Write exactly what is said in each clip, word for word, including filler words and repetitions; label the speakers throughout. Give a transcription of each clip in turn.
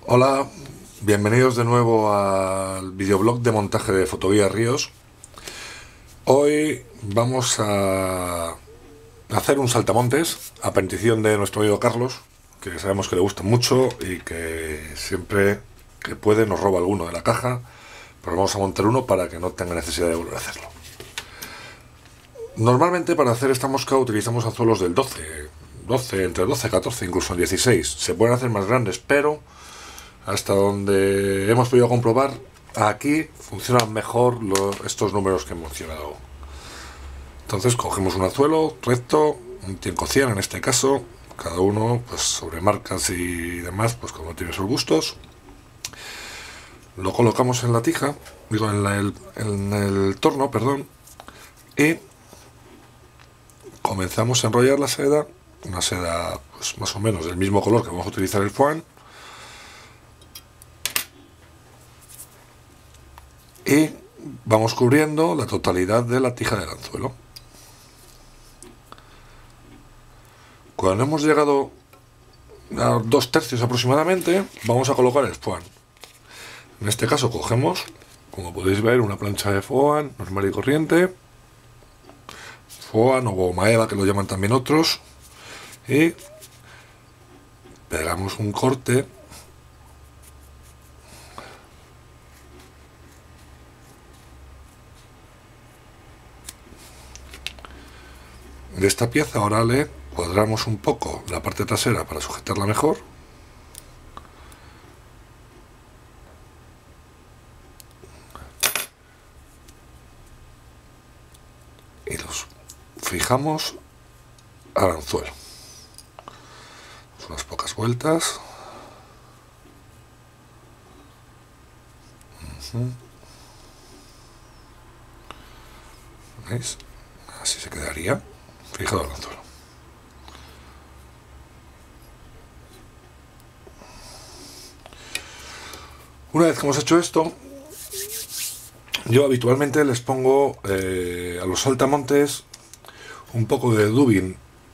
Speaker 1: Hola, bienvenidos de nuevo al videoblog de montaje de Fotovía Ríos. Hoy vamos a hacer un saltamontes a petición de nuestro amigo Carlos, que sabemos que le gusta mucho y que siempre que puede nos roba alguno de la caja, pero vamos a montar uno para que no tenga necesidad de volver a hacerlo. Normalmente para hacer esta mosca utilizamos anzuelos del doce, doce, entre doce, catorce, incluso dieciséis. Se pueden hacer más grandes, pero hasta donde hemos podido comprobar, aquí funcionan mejor los, estos números que he mencionado. Entonces cogemos un anzuelo recto, un cinco cien en este caso, cada uno pues sobre marcas y demás, pues como tiene sus gustos. Lo colocamos en la tija, digo en, la, el, en el torno, perdón, y comenzamos a enrollar la seda, una seda pues más o menos del mismo color que vamos a utilizar el foam. Y vamos cubriendo la totalidad de la tija del anzuelo. Cuando hemos llegado a dos tercios aproximadamente, vamos a colocar el foam. En este caso cogemos, como podéis ver, una plancha de foam normal y corriente, foam o goma eva, que lo llaman también otros, y pegamos un corte de esta pieza. Ahora le cuadramos un poco la parte trasera para sujetarla mejor. Y los fijamos al anzuelo. Unas pocas vueltas. ¿Veis? Así se quedaría fijado al anzuelo. Una vez que hemos hecho esto, yo habitualmente les pongo eh, a los saltamontes un poco de dubin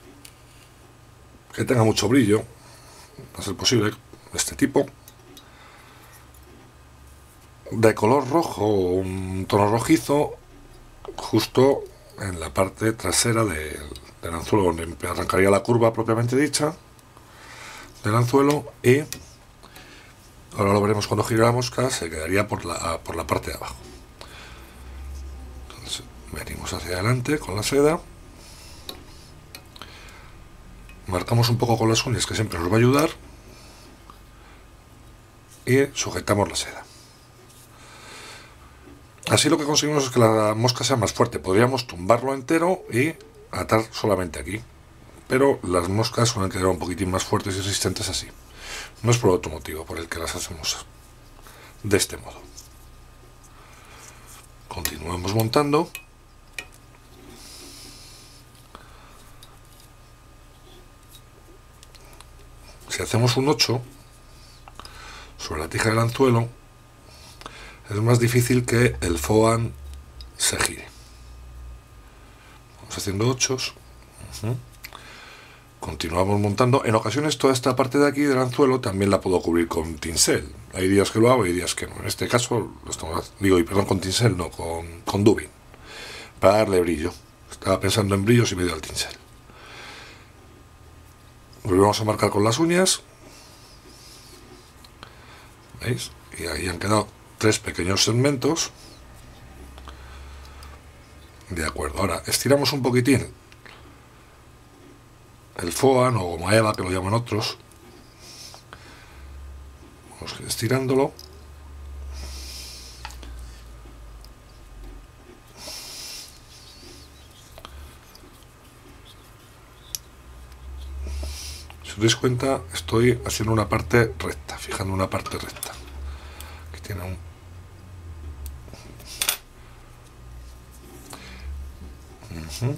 Speaker 1: que tenga mucho brillo, a ser posible, de este tipo, de color rojo o un tono rojizo, justo en la parte trasera de, del anzuelo, donde arrancaría la curva propiamente dicha del anzuelo, y ahora lo veremos cuando gire la mosca, se quedaría por la, por la parte de abajo. Entonces venimos hacia adelante con la seda, marcamos un poco con las uñas, que siempre nos va a ayudar, y sujetamos la seda. Así lo que conseguimos es que la mosca sea más fuerte. Podríamos tumbarlo entero y atar solamente aquí, pero las moscas suelen quedar un poquitín más fuertes y resistentes así. No es por otro motivo por el que las hacemos de este modo. Continuamos montando. Si hacemos un ocho sobre la tija del anzuelo, es más difícil que el foam se gire. Vamos haciendo ochos. Uh-huh. Continuamos montando. En ocasiones toda esta parte de aquí del anzuelo también la puedo cubrir con tinsel. Hay días que lo hago y días que no. En este caso, lo estamos, digo, y perdón, con tinsel, no, con, con dubin, para darle brillo. Estaba pensando en brillos y me dio al tinsel. Volvemos a marcar con las uñas. ¿Veis? Y ahí han quedado tres pequeños segmentos. De acuerdo, ahora estiramos un poquitín el foam o goma eva, que lo llaman otros. Vamos estirándolo. Si os dais cuenta, estoy haciendo una parte recta, fijando una parte recta, que tiene un Uh-huh.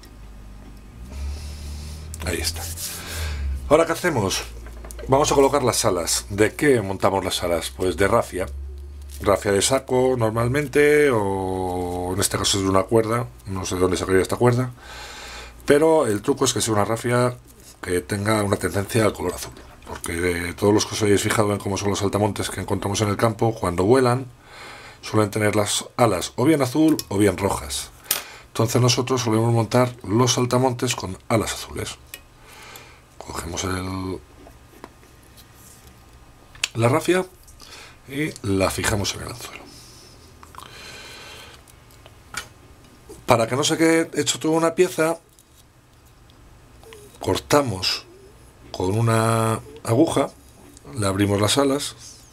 Speaker 1: Ahí está. Ahora, ¿qué hacemos? Vamos a colocar las alas. ¿De qué montamos las alas? Pues de rafia. Rafia de saco normalmente, o en este caso es de una cuerda. No sé de dónde sacaría esta cuerda, pero el truco es que sea una rafia que tenga una tendencia al color azul. porque todos los que os hayáis fijado en cómo son los saltamontes que encontramos en el campo, cuando vuelan suelen tener las alas o bien azul o bien rojas. Entonces nosotros solemos montar los saltamontes con alas azules. Cogemos el, la rafia y la fijamos en el anzuelo. Para que no se quede hecho toda una pieza, cortamos con una aguja, le abrimos las alas.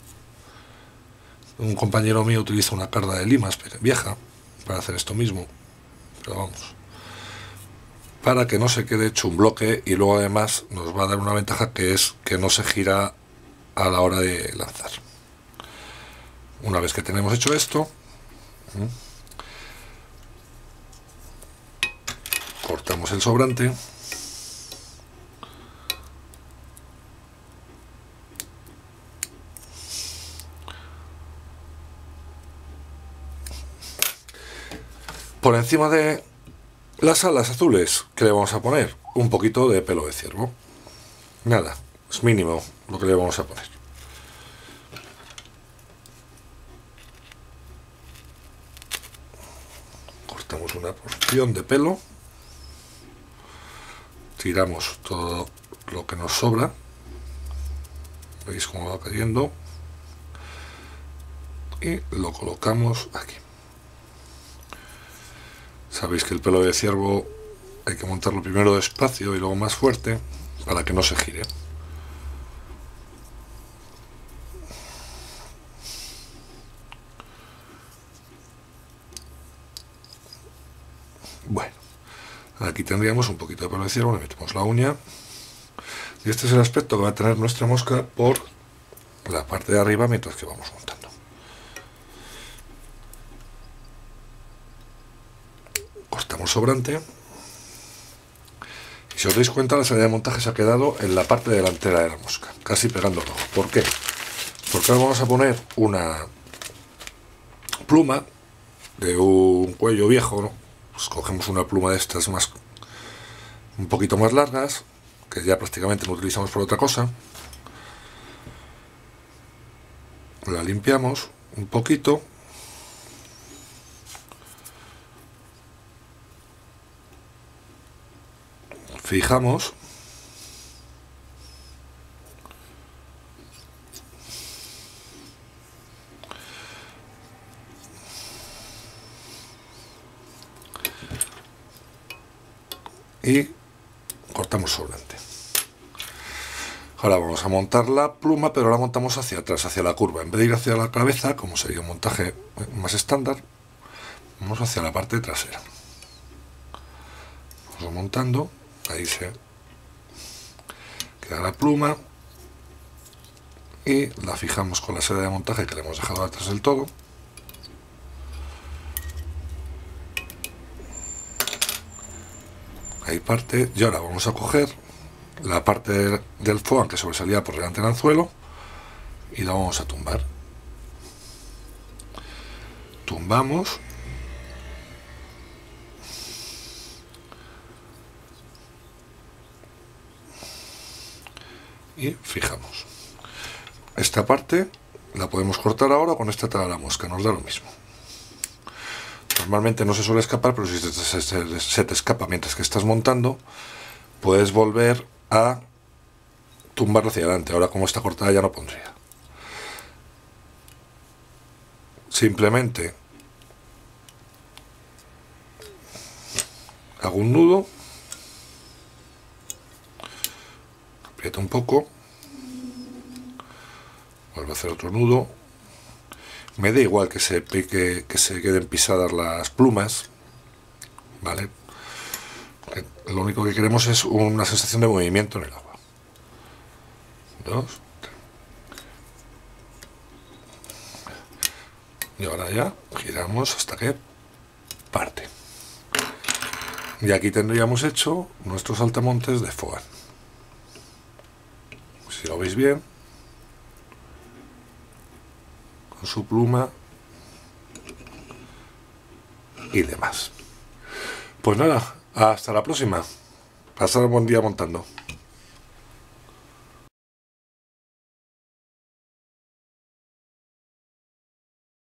Speaker 1: Un compañero mío utiliza una carda de limas vieja para hacer esto mismo, pero vamos, para que no se quede hecho un bloque, y luego además nos va a dar una ventaja, que es que no se gira a la hora de lanzar. Una vez que tenemos hecho esto, cortamos el sobrante por encima de las alas azules. Que le vamos a poner un poquito de pelo de ciervo, nada, es mínimo lo que le vamos a poner. Cortamos una porción de pelo, tiramos todo lo que nos sobra, veis cómo va cayendo, y lo colocamos aquí. Sabéis que el pelo de ciervo hay que montarlo primero despacio y luego más fuerte para que no se gire. Bueno, aquí tendríamos un poquito de pelo de ciervo, le metemos la uña, y este es el aspecto que va a tener nuestra mosca por la parte de arriba mientras que vamos montando. Cortamos sobrante, y si os dais cuenta, la salida de montaje se ha quedado en la parte delantera de la mosca, casi pegándolo. ¿Por qué? Porque ahora vamos a poner una pluma de un cuello viejo, ¿no? Pues cogemos una pluma de estas más, un poquito más largas, que ya prácticamente no utilizamos por otra cosa. La limpiamos un poquito, fijamos, y cortamos sobrante. Ahora vamos a montar la pluma, pero la montamos hacia atrás, hacia la curva. En vez de ir hacia la cabeza, como sería un montaje más estándar, vamos hacia la parte trasera. Vamos montando, ahí se queda la pluma, y la fijamos con la seda de montaje que le hemos dejado atrás del todo. Ahí parte, y ahora vamos a coger la parte del, del foam que sobresalía por delante del anzuelo y la vamos a tumbar. Tumbamos, y fijamos. Esta parte la podemos cortar ahora, o con esta tela de la mosca, nos da lo mismo. Normalmente no se suele escapar, pero si se, se, se, se te escapa mientras que estás montando, puedes volver a tumbarlo hacia adelante. Ahora, como está cortada, ya no pondría. Simplemente hago un nudo, aprieto un poco, vuelvo a hacer otro nudo. Me da igual que se pique, que se queden pisadas las plumas, ¿vale? Lo único que queremos es una sensación de movimiento en el agua. Dos. Y ahora ya giramos hasta que parte. Y aquí tendríamos hecho nuestros saltamontes de foam. Si lo veis bien, con su pluma y demás. Pues nada, hasta la próxima. Pasad un buen día montando.